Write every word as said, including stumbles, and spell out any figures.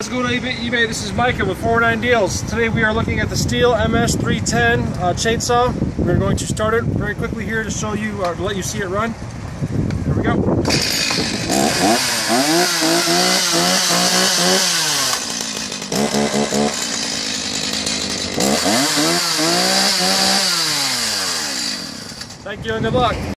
how's it going on eBay? This is Micah with four oh nine Deals. Today we are looking at the Stihl M S three ten uh, chainsaw. We're going to start it very quickly here to show you, uh, to let you see it run. Here we go. Thank you and good luck.